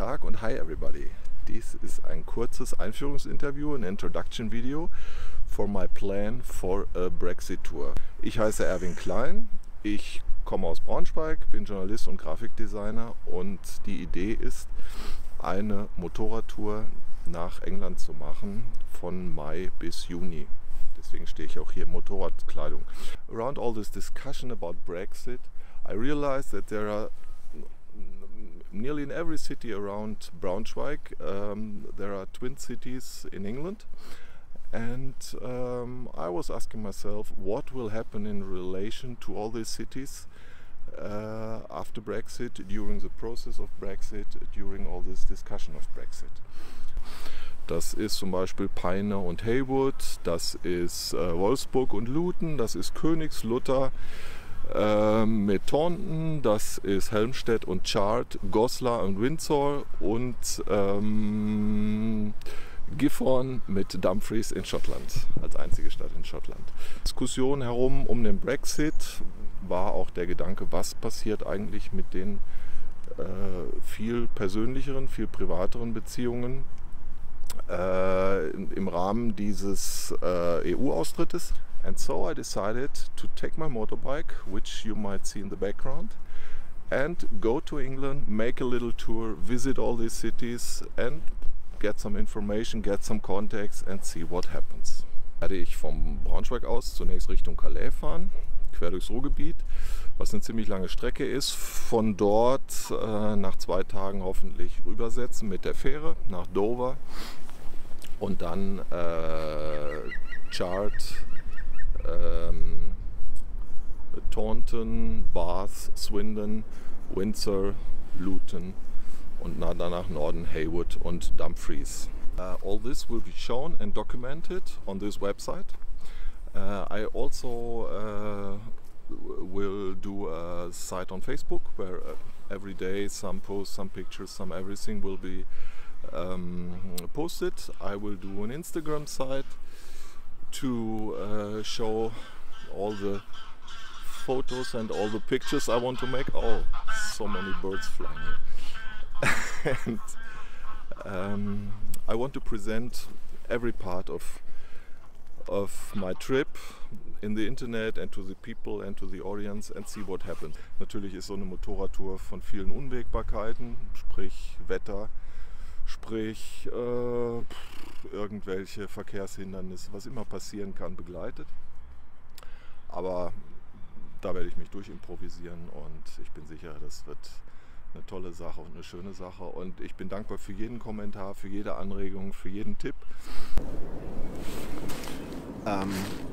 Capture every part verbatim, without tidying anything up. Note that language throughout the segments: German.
Tag und hi everybody. Dies ist ein kurzes Einführungsinterview, ein Introduction Video for my plan for a Brexit Tour. Ich heiße Erwin Klein, ich komme aus Braunschweig, bin Journalist und Grafikdesigner und die Idee ist, eine Motorradtour nach England zu machen von Mai bis Juni. Deswegen stehe ich auch hier in Motorradkleidung. Around all this discussion about Brexit, I realized that there are nearly in every city around Braunschweig, um, there are twin cities in England, and um, I was asking myself what will happen in relation to all these cities uh, after Brexit, during the process of Brexit, during all this discussion of Brexit. Das ist zum Beispiel Peine und Heywood, das ist äh, Wolfsburg und Luton, das ist Königslutter äh, mit Taunton, das ist Helmstedt und Chart, Goslar und Windsor und ähm, Gifhorn mit Dumfries in Schottland, als einzige Stadt in Schottland. Diskussion herum um den Brexit war auch der Gedanke, was passiert eigentlich mit den äh, viel persönlicheren, viel privateren Beziehungen Äh, im Rahmen dieses äh, E U-Austrittes. And so I decided to take my motorbike, which you might see in the background, and go to England, make a little tour, visit all these cities and get some information, get some contacts and see what happens. Werde ich vom Braunschweig aus zunächst Richtung Calais fahren, quer durchs Ruhrgebiet, was eine ziemlich lange Strecke ist. Von dort äh, nach zwei Tagen hoffentlich rübersetzen mit der Fähre nach Dover. Und dann äh, Chart, ähm, Taunton, Bath, Swindon, Windsor, Luton und danach Norden Heywood und Dumfries. Uh, all this will be shown and documented on this website. Uh, I also uh, will do a site on Facebook where uh, every day some posts, some pictures, some everything will be Um, posted. I will do an Instagram site to uh, show all the photos and all the pictures I want to make. Oh, so many birds flying here. And um, I want to present every part of of my trip in the internet and to the people and to the audience and see what happens. Natürlich ist so eine Motorradtour von vielen Unwägbarkeiten, sprich Wetter, sprich äh, irgendwelche Verkehrshindernisse, was immer passieren kann, begleitet. Aber da werde ich mich durchimprovisieren und ich bin sicher, das wird eine tolle Sache und eine schöne Sache. Und ich bin dankbar für jeden Kommentar, für jede Anregung, für jeden Tipp. Um.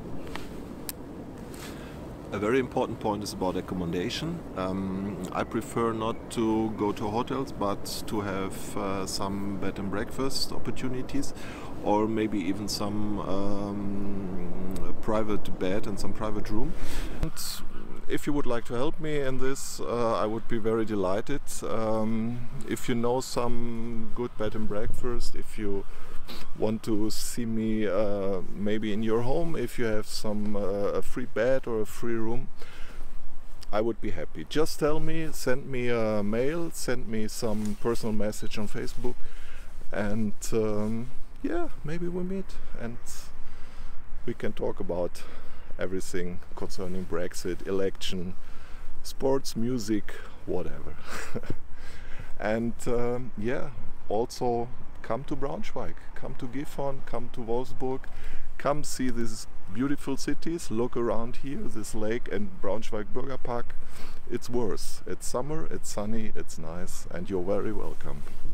A very important point is about accommodation. Um, I prefer not to go to hotels, but to have uh, some bed and breakfast opportunities, or maybe even some um, private bed and some private room. And if you would like to help me in this, uh, I would be very delighted. Um, if you know some good bed and breakfast, if you want to see me uh, maybe in your home, if you have some uh, a free bed or a free room, I would be happy. Just tell me, send me a mail, send me some personal message on Facebook, and um, yeah, maybe we meet and we can talk about everything concerning Brexit, election, sports, music, whatever. And um, yeah, also come to Braunschweig, come to Gifhorn, come to Wolfsburg, come see these beautiful cities, look around here, this lake and Braunschweig Bürgerpark. It's worth. It's summer, it's sunny, it's nice, and you're very welcome.